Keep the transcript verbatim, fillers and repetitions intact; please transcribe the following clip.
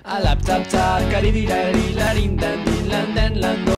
A lap tap tap, cari di la di la din dan din lan dan lan do.